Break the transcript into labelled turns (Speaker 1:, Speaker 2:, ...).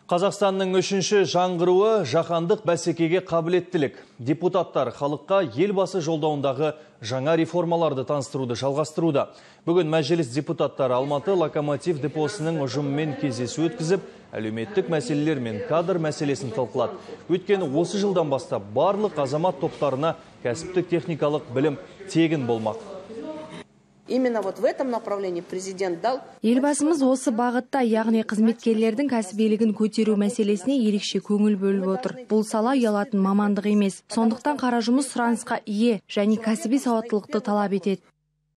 Speaker 1: Қазақстанның үшінші жаңғыруы жаһандық бәсекеге қабілеттілік. Депутаттар халыққа елбасы жолдауындағы жаңа реформаларды таныстыруды жалғастыруда. Бүгін мәжіліс депутаттары Алматы локомотив депосының ұжымымен кездесу өткізіп, әлеуметтік мәселелер мен кадр мәселесін талқылады. Өйткені осы жылдан бастап барлық азамат топтарына кәсіптік техникалық білім тегін болмақ.
Speaker 2: Именно вот в этом направлении президент дал.
Speaker 3: Елбасымыз осы бағытта, яғни қызметкерлердің кәсібилігін көтеру мәселесіне ерекше көңіл бөліп отыр. Бұл сала ұялатын мамандық емес. Сондықтан қара жұмыс сұранысқа ие және кәсіби сауаттылықты талап етеді.